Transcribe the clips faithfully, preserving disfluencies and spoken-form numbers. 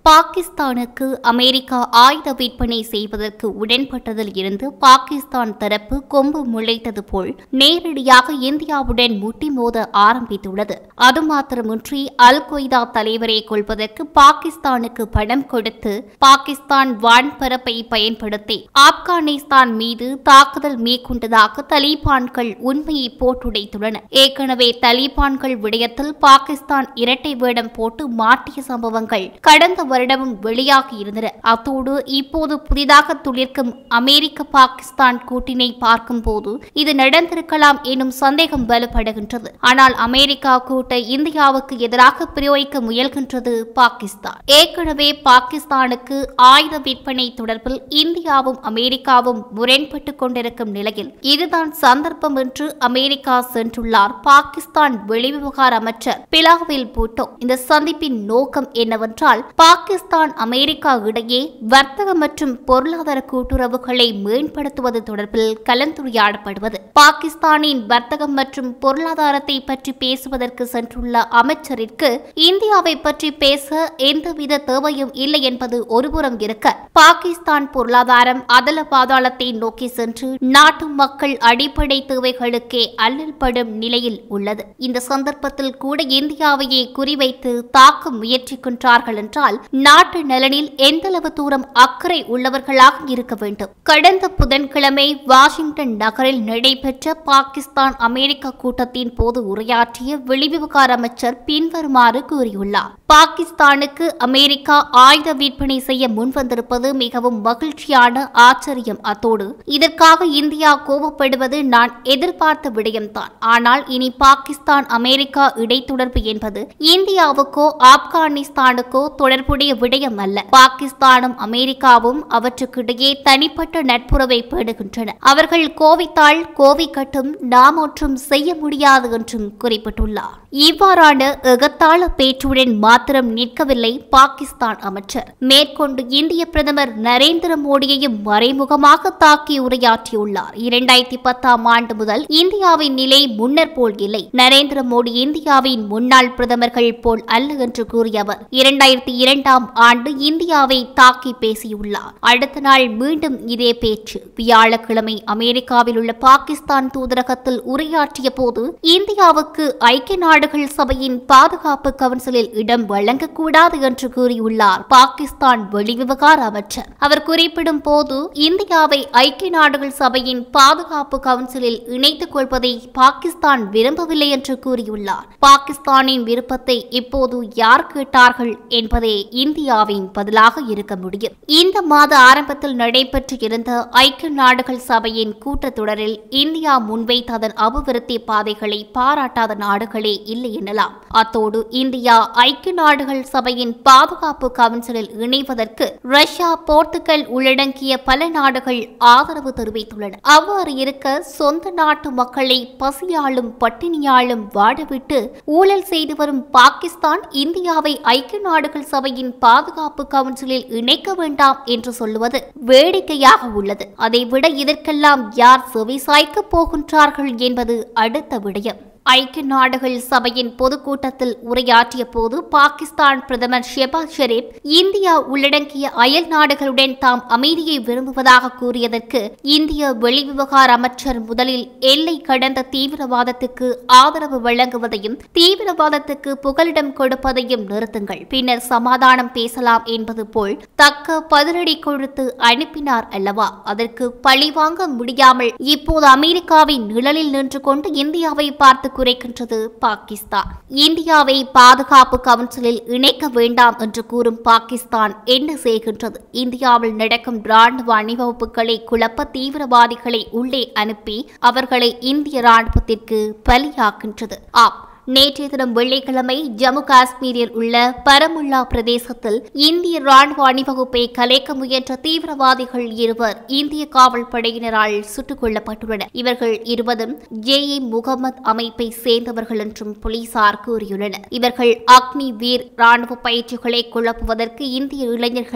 பாகிஸ்தானுக்கு அமெரிக்கா ஆயுத விற்பனை செய்வதற்கு உடன்பட்டதில் இருந்து பாகிஸ்தான் தரப்பு கொம்பு முளைத்தது போல் நேரடியாக இந்தியாவுடன் முட்டி மோத ஆரம்பித்துள்ளது. அது மாத்திரமின்றி அல் கொய்தா தலைவரை கொல்வதற்கு பாகிஸ்தானுக்கு பணம் கொடுத்து பாகிஸ்தான் வான்பரப்பை பயன்படுத்தி ஆப்கானிஸ்தான் மீது தாக்குதல் மேற்கொண்டதாக தலிபான்கள் உண்மையை போட்டுடைத்துள்ளனர். ஏற்கனவே தலிபான்கள் விடயத்தில் பாகிஸ்தான் இரட்டை வேடம் போட்டு மாற்றிய சம்பவங்கள் கடந்த வருடமும் வெளியாகியிருந்தன. அத்தோடு இப்போது புதிதாக துளிர்க்கும் அமெரிக்க பாகிஸ்தான் கூட்டினை பார்க்கும் போது இது நடந்திருக்கலாம் எனும் சந்தேகம் வலுப்படுகின்றது. ஆனால் அமெரிக்கா கூட்டை இந்தியாவுக்கு எதிராக பிரயோகிக்க முயல்கின்றது பாகிஸ்தான். ஏற்கனவே பாகிஸ்தானுக்கு ஆயுத விற்பனை தொடர்பில் இந்தியாவும் அமெரிக்காவும் முரண்பட்டுக் கொண்டிருக்கும் நிலையில் இதுதான் சந்தர்ப்பம் என்று அமெரிக்கா சென்றுள்ளார் பாகிஸ்தான் வெளிவிவகார அமைச்சர் பிலாவில் பூட்டோ. இந்த சந்திப்பின் நோக்கம் என்னவென்றால் பாகிஸ்தான் அமெரிக்கா இடையே வர்த்தக மற்றும் பொருளாதார கூட்டுறவுகளை மேம்படுத்துவது தொடர்பில் கலந்துரையாடப்படுவது. பாகிஸ்தானின் வர்த்தகம் மற்றும் பொருளாதாரத்தை பற்றி பேசுவதற்கு சென்றுள்ள அமைச்சரிற்கு இந்தியாவை பற்றி பேச எந்தவித தேவையும் இல்லை என்பது ஒருபுறம் இருக்க, பாகிஸ்தான் பொருளாதாரம் அதல பாதாளத்தை நோக்கி சென்று நாட்டு மக்கள் அடிப்படை தேவைகளுக்கே அல்லல் படும் நிலையில் உள்ளது. இந்த சந்தர்ப்பத்தில் கூட இந்தியாவையே குறிவைத்து தாக்க முயற்சிக்கின்றார்கள் என்றால் நாட்டு நலனில் எந்தளவு தூரம் அக்கறை உள்ளவர்களாக இருக்க வேண்டும். கடந்த புதன்கிழமை வாஷிங்டன் நகரில் நடைபெற்ற பாகிஸ்தான் அமெரிக்கா கூட்டத்தின் போது உரையாற்றிய வெளிவிவகார அமைச்சர் பின்வருமாறு கூறியுள்ளார். பாகிஸ்தானுக்கு அமெரிக்கா ஆயுத விற்பனை செய்ய முன்வந்திருப்பது மிகவும் மகிழ்ச்சியான ஆச்சரியம். அத்தோடு இதற்காக இந்தியா கோபப்படுவது நான் எதிர்பார்த்த விடயம்தான். ஆனால் இனி பாகிஸ்தான் அமெரிக்கா இடைத்தொடர்பு என்பது இந்தியாவுக்கோ ஆப்கானிஸ்தானுக்கோ தொடர்புடைய விடயம் அல்ல. பாகிஸ்தானும் அமெரிக்காவும் அவற்றுக்கிடையே தனிப்பட்ட நட்புறவை பேணுகின்றன. அவர்கள் கோவித்தால் கோவிக்கட்டும், நாம் ஒன்றும் செய்ய முடியாது என்றும் குறிப்பிட்டுள்ளார். இவ்வாறான எகத்தாள பேச்சுடன் மாத்திரம் நிற்கவில்லை பாகிஸ்தான் அமைச்சர். மேற்கொண்டு இந்திய பிரதமர் நரேந்திர மோடியையும் மறைமுகமாக தாக்கி உரையாற்றியுள்ளார். இரண்டாயிரத்தி பத்தாம் ஆண்டு முதல் இந்தியாவின் நிலை முன்னர் போல் இல்லை. நரேந்திர மோடி இந்தியாவின் முன்னாள் பிரதமர்கள் போல் அல்ல என்று கூறிய அவர் இரண்டாயிரத்தி இரண்டாம் ஆண்டு இந்தியாவை தாக்கி பேசியுள்ளார். அடுத்த நாள் மீண்டும் இதே பேச்சு. வியாழக்கிழமை அமெரிக்காவில் உள்ள பாகிஸ்தான் தூதரகத்தில் உரையாற்றிய போது இந்தியாவுக்கு ஐக்கிய நாடுகள் சபையின் பாதுகாப்பு கவுன்சிலில் இடம் வழங்கக்கூடாது என்று கூறியுள்ளார் பாகிஸ்தான் வெளிவிவகார அமைச்சர். அவர் குறிப்பிடும் போது இந்தியாவை ஐக்கிய நாடுகள் சபையின் பாதுகாப்பு கவுன்சிலில் இணைத்துக் கொள்வதை பாகிஸ்தான் விரும்பவில்லை என்று கூறியுள்ளார். பாகிஸ்தானின் விருப்பத்தை இப்போது யார் கேட்டார்கள் என்பதே இந்தியாவின் பதிலாக இருக்க முடியும். இந்த மாத ஆரம்பத்தில் நடைபெற்று இருந்த ஐக்கிய நாடுகள் சபையின் கூட்டத்தொடரில் இந்தியா முன்வைத்த அதன் அபிவிருத்தி பாதைகளை பாராட்டாத நாடுகளே இல்லை எனலாம். அத்தோடு இந்தியா ஐக்கிய நாடுகள் சபையின் பாதுகாப்பு கவுன்சிலில் இணைவதற்கு ரஷ்யா, போர்த்துகல் உள்ளடங்கிய பல நாடுகள் ஆதரவு தெரிவித்துள்ளன. அவ்வாறு இருக்க சொந்த நாட்டு மக்களை பசியாலும் பட்டினியாலும் வாடவிட்டு ஊழல் செய்து வரும் பாகிஸ்தான் இந்தியாவை ஐக்கிய நாடுகள் சபையின் பாதுகாப்பு கவுன்சிலில் இணைக்க வேண்டாம் என்று சொல்லுவது வேடிக்கையாக உள்ளது. அதைவிட இதற்கெல்லாம் யார் செவிசாய்க்கப் போகின்றார்கள் என்பது அடுத்த விடயம். ஐக்கிய நாடுகள் சபையின் பொதுக்கூட்டத்தில் உரையாற்றிய போது பாகிஸ்தான் பிரதமர் ஷெபாஸ் ஷெரீப் இந்தியா உள்ளடங்கிய அயல் நாடுகளுடன் தாம் அமைதியை விரும்புவதாக கூறியதற்கு இந்திய வெளிவிவகார அமைச்சர் முதலில் எல்லை கடந்த தீவிரவாதத்துக்கு ஆதரவு வழங்குவதையும் தீவிரவாதத்துக்கு புகலிடம் கொடுப்பதையும் நிறுத்துங்கள், பின்னர் சமாதானம் பேசலாம் என்பது போல் தக்க பதிலடி கொடுத்து அனுப்பினார் அல்லவா? அதற்கு பழிவாங்க முடியாமல் இப்போது அமெரிக்காவின் நிழலில் நின்று கொண்டு இந்தியாவை பார்த்து குறைக்கின்றது பாகிஸ்தான். இந்தியாவை பாதுகாப்பு கவுன்சிலில் இணைக்க வேண்டாம் என்று கூறும் பாகிஸ்தான் என்ன செய்கின்றது? இந்தியாவில் நடக்கும் ராணுவ அணிவகுப்புகளை குழப்ப தீவிரவாதிகளை உள்ளே அனுப்பி அவர்களை இந்திய ராணுவத்திற்கு பலியாக்கின்றது. ஆம், நேற்றைய தினம் வெள்ளிக்கிழமை ஜம்மு காஷ்மீரில் உள்ள பரமுல்லா பிரதேசத்தில் இந்திய ராணுவ அணிவகுப்பை கலைக்க முயன்ற தீவிரவாதிகள் இருவர் இந்திய காவல் படையினரால் சுட்டுக் கொல்லப்பட்டுள்ளனர். இவர்கள் இருவரும் ஜே இ முகமது அமைப்பை சேர்ந்தவர்கள் என்றும் போலீசார் கூறியுள்ளனர். இவர்கள் அக்னி வீர் ராணுவ பயிற்சிகளை குழப்புவதற்கு இந்திய இளைஞர்களை தூண்டி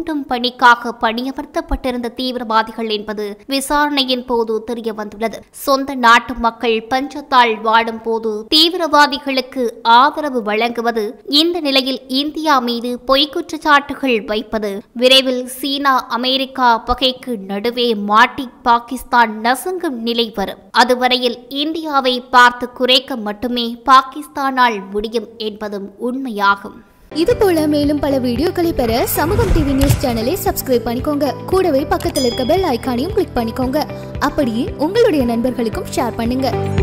தூண்டும் பணிக்காக பணியமர்த்தப்பட்டிருந்த தீவிரவாதிகள் என்பது விசாரணையின் போது தெரிய வந்துள்ளது. சொந்த நாட்டு மக்கள் பஞ்சத்தால் வாடும் போது தீவிரவாதிகளுக்கு ஆதரவு வழங்குவது, இந்த நிலையில் இந்தியா மீது பொய் குற்றச்சாட்டுகள் வைப்பது, விரைவில் சீனா அமெரிக்கா பகைக்கு நடுவே மாட்டி பாகிஸ்தான் நசுங்கும் நிலை வரும். அதுவரையில் இந்தியாவை பார்த்து குறைக்க மட்டுமே பாகிஸ்தானால் முடியும் என்பதும் உண்மையாகும். இது போல மேலும் பல வீடியோக்களை பெற சமூகம் டிவி நியூஸ் சேனலை சப்ஸ்கிரைப் பண்ணிக்கோங்க. கூடவே பக்கத்தில் இருக்க பெல் ஐகானையும் கிளிக் பண்ணிக்கோங்க. அப்படியே உங்களுடைய நண்பர்களுக்கும் ஷேர் பண்ணுங்க.